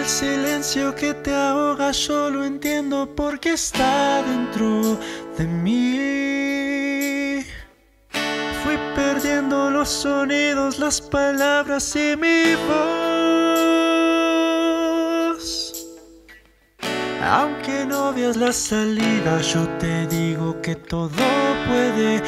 El silencio que te ahoga yo lo entiendo porque está dentro de mí. Fui perdiendo los sonidos, las palabras y mi voz. Aunque no veas la salida, yo te digo que todo puede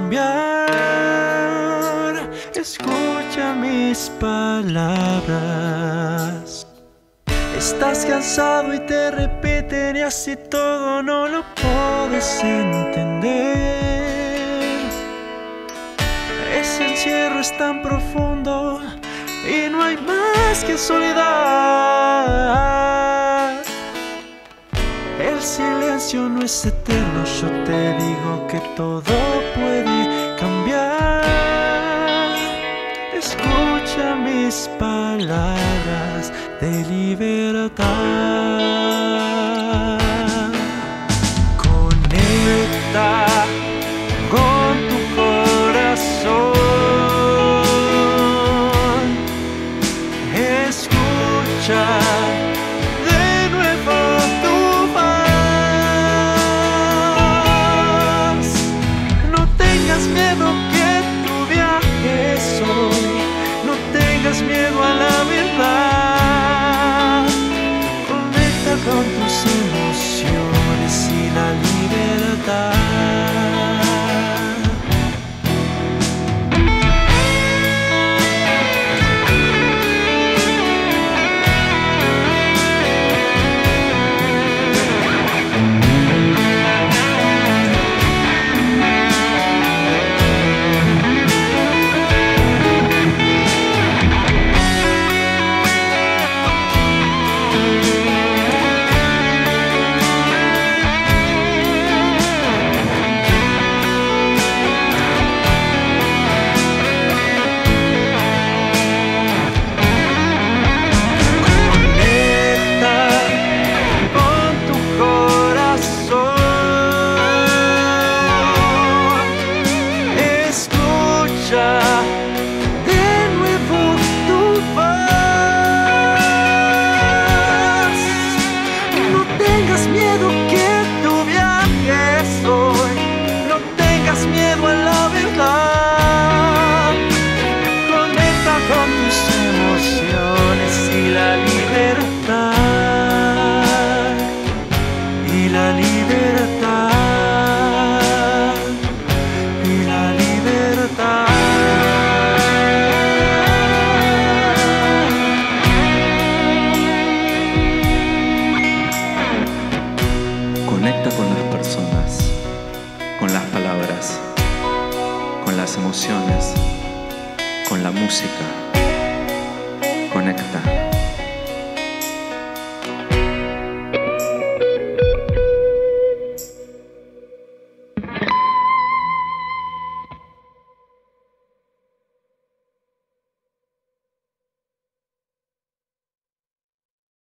cambiar. Escucha mis palabras. Estás cansado y te repiten y así todo no lo puedes entender. Ese encierro es tan profundo y no hay más que soledad. El silencio no es eterno, yo te digo que todo puede cambiar. Escucha mis palabras de libertad. Conecta con tu corazón. Escucha de nuevo tu voz. No tengas miedo que tu viaje es hoy. No tengas miedo a la verdad. Conecta con tus emociones y la libertad. De nuevo tu voz. No tengas miedo que tu viaje es hoy. No tengas miedo a la verdad. Conecta con tus emociones y la libertad. Y la libertad. Y la libertad. Conecta con las personas, con las palabras, con las emociones, con la música. Conecta.